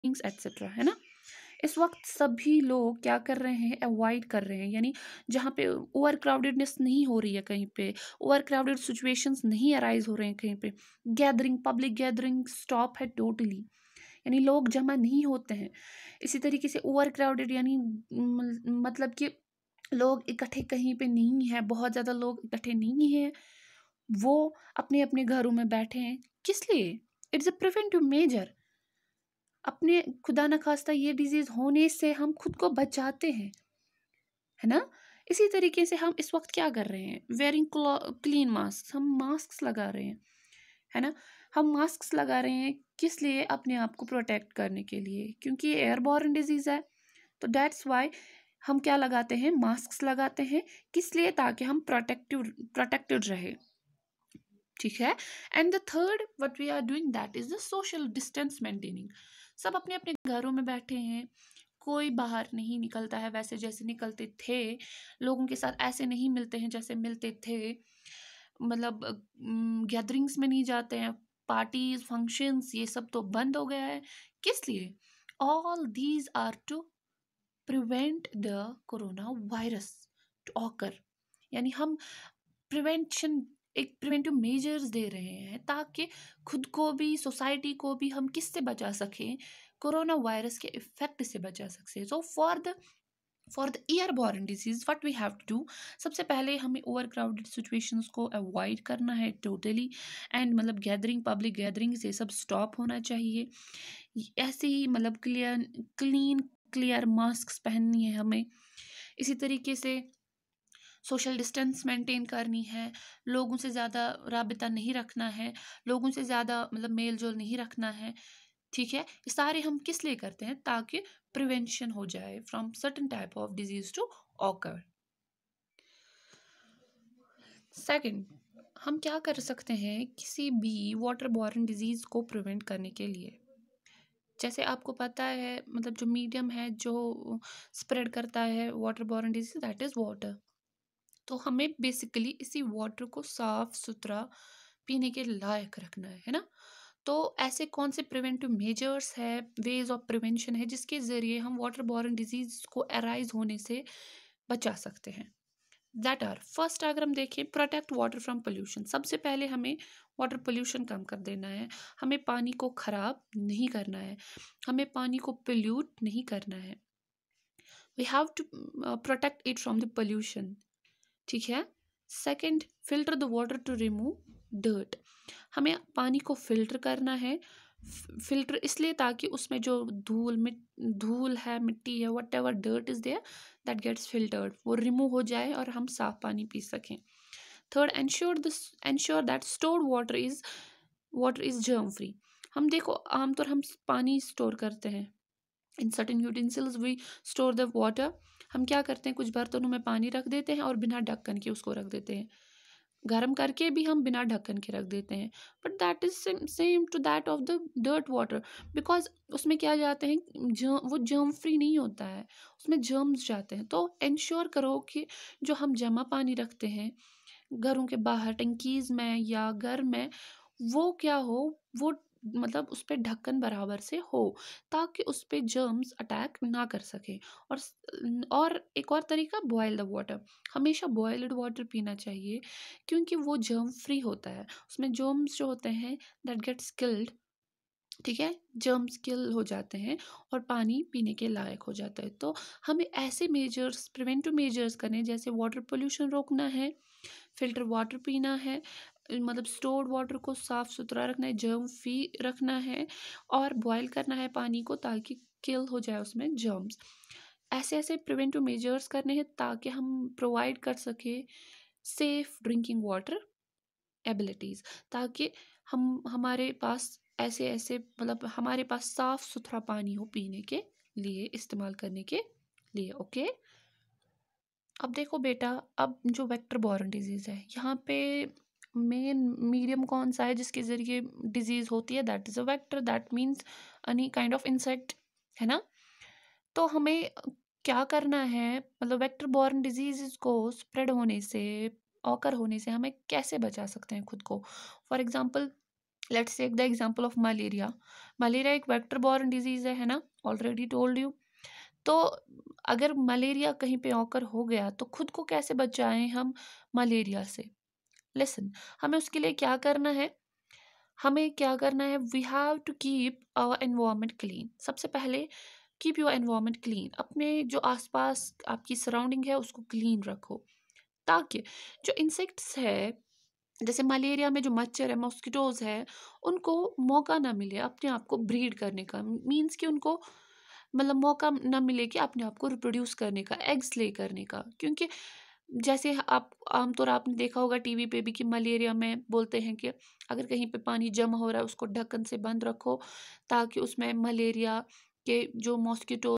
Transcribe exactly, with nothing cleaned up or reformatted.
Things etcetera, है ना। इस वक्त सभी लोग क्या कर रहे हैं, अवॉइड कर रहे हैं, यानी जहाँ पे ओवर क्राउडेडनेस नहीं हो रही है, कहीं पे ओवर क्राउडेड सिचुएशंस नहीं अराइज हो रहे हैं, कहीं पे गैदरिंग, पब्लिक गैदरिंग स्टॉप है टोटली, यानी लोग जमा नहीं होते हैं। इसी तरीके से ओवर क्राउडेड यानी म- मतलब कि लोग इकट्ठे कहीं पे नहीं है, बहुत ज़्यादा लोग इकट्ठे नहीं हैं, वो अपने अपने घरों में बैठे हैं। किस लिए? It's a preventive measure. अपने खुदा न खास्ता ये डिजीज होने से हम खुद को बचाते हैं, है ना। इसी तरीके से हम इस वक्त क्या कर रहे हैं, वेयरिंग क्लीन मास्क, हम मास्क लगा रहे हैं, है ना। हम मास्क लगा रहे हैं किस लिए? अपने आप को प्रोटेक्ट करने के लिए, क्योंकि ये एयरबॉर्न डिजीज है। तो दैट्स वाई हम क्या लगाते हैं, मास्क लगाते हैं। किस लिए? ताकि हम प्रोटेक्टिव प्रोटेक्टेड रहे, ठीक है। And the third what we are doing that is the social distance maintaining. सब अपने अपने घरों में बैठे हैं, कोई बाहर नहीं निकलता है वैसे जैसे निकलते थे, लोगों के साथ ऐसे नहीं मिलते हैं जैसे मिलते थे, मतलब गैदरिंग्स में नहीं जाते हैं, पार्टीज फंक्शंस ये सब तो बंद हो गया है। किस लिए? All these are to prevent the corona virus to occur, यानी हम प्रिवेंशन, एक प्रिवेंटिव मेजर्स दे रहे हैं ताकि खुद को भी सोसाइटी को भी हम किससे बचा सकें, कोरोना वायरस के इफेक्ट से बचा सकते। So for the for the airborne disease what we have to do, सबसे पहले हमें ओवर क्राउडेड सिचुएशंस को अवॉइड करना है टोटली, एंड मतलब गैदरिंग, पब्लिक गैदरिंग ये सब स्टॉप होना चाहिए। ऐसे ही मतलब क्लियर क्लीन क्लियर मास्क पहननी है हमें। इसी तरीके से सोशल डिस्टेंस मेंटेन करनी है, लोगों से ज़्यादा राबिता नहीं रखना है, लोगों से ज़्यादा मतलब मेल जोल नहीं रखना है, ठीक है। ये सारे हम किस लिए करते हैं? ताकि प्रिवेंशन हो जाए from certain type of disease to occur. Second, हम क्या कर सकते हैं किसी भी वाटर बॉर्न डिजीज को प्रिवेंट करने के लिए? जैसे आपको पता है मतलब जो मीडियम है जो स्प्रेड करता है water borne disease that is water. तो हमें बेसिकली इसी वाटर को साफ सुथरा पीने के लायक रखना है है ना। तो ऐसे कौन से प्रिवेंटिव मेजर्स है, वेज ऑफ प्रिवेंशन है जिसके ज़रिए हम वाटर बॉर्न डिजीज को अराइज होने से बचा सकते हैं? दैट आर फर्स्ट, अगर हम देखें, प्रोटेक्ट वाटर फ्रॉम पोल्यूशन। सबसे पहले हमें वाटर पोल्यूशन कम कर देना है, हमें पानी को ख़राब नहीं करना है, हमें पानी को पोल्यूट नहीं करना है। We have to protect it from the pollution, ठीक है। Second, filter the water to remove dirt. हमें पानी को फिल्टर करना है, फिल्टर इसलिए ताकि उसमें जो धूल मिट धूल है, मिट्टी है, what ever dirt is there, that gets filtered, वो रिमूव हो जाए और हम साफ पानी पी सकें। Third, ensure this ensure that stored water is water is germ free. हम देखो आमतौर हम पानी स्टोर करते हैं, in certain utensils we store the water. हम क्या करते हैं, कुछ बर्तनों में पानी रख देते हैं और बिना ढक्कन के उसको रख देते हैं, गर्म करके भी हम बिना ढक्कन के रख देते हैं, but that is same to that of the dirt water, because उसमें क्या जाते हैं, जर्म, वो जर्म फ्री नहीं होता है, उसमें जर्म्स जाते हैं। तो इंश्योर करो कि जो हम जमा पानी रखते हैं घरों के बाहर टंकीज में या घर में, वो क्या हो, वो मतलब उस पर ढक्कन बराबर से हो ताकि उस पर जर्म्स अटैक ना कर सके। और स- और एक और तरीका, बॉयल द वाटर। हमेशा बॉयल्ड वाटर पीना चाहिए क्योंकि वो जर्म फ्री होता है, उसमें जर्म्स जो होते हैं दैट गेट्स किल्ड, ठीक है, जर्म्स किल हो जाते हैं और पानी पीने के लायक हो जाता है। तो हमें ऐसे मेजर्स, प्रिवेंटिव मेजर्स करने, जैसे वाटर पोल्यूशन रोकना है, फिल्टर वाटर पीना है, मतलब स्टोर्ड वाटर को साफ सुथरा रखना है, जर्म फ्री रखना है, और बॉयल करना है पानी को ताकि किल हो जाए उसमें जर्म्स। ऐसे ऐसे प्रिवेंटिव मेजर्स करने हैं ताकि हम प्रोवाइड कर सके सेफ ड्रिंकिंग वाटर एबिलिटीज़, ताकि हम हमारे पास ऐसे ऐसे मतलब हमारे पास साफ सुथरा पानी हो पीने के लिए, इस्तेमाल करने के लिए। ओके, अब देखो बेटा, अब जो वेक्टर बॉर्न डिजीज़ है यहाँ पे मेन मीडियम कौन सा है जिसके ज़रिए डिजीज़ होती है? That is a vector, that means any kind of insect, है ना। तो हमें क्या करना है, मतलब वेक्टर बॉर्न डिजीज़ को स्प्रेड होने से, ऑकर होने से हमें कैसे बचा सकते हैं खुद को? For example let's take the example of malaria. Malaria एक वेक्टर बॉर्न डिजीज है है ना, ऑलरेडी टोल्ड यू। तो अगर मलेरिया कहीं पे ऑकर हो गया तो खुद को कैसे बचाएं हम मलेरिया से? लिसन, हमें उसके लिए क्या करना है, हमें क्या करना है, we have to keep our environment clean. सबसे पहले कीप योर एनवायरनमेंट क्लीन, अपने जो आसपास आपकी सराउंडिंग है उसको क्लीन रखो, ताकि जो इंसेक्ट्स है, जैसे मलेरिया में जो मच्छर है, मॉस्किटोज है, उनको मौका ना मिले अपने आप को ब्रीड करने का। मीन्स कि उनको मतलब मौका ना मिले कि अपने आप को रिप्रोड्यूस करने का, एग्स ले करने का। क्योंकि जैसे आप आमतौर आपने देखा होगा टीवी पे भी कि मलेरिया में बोलते हैं कि अगर कहीं पे पानी जमा हो रहा है उसको ढक्कन से बंद रखो, ताकि उसमें मलेरिया के जो मॉस्किटो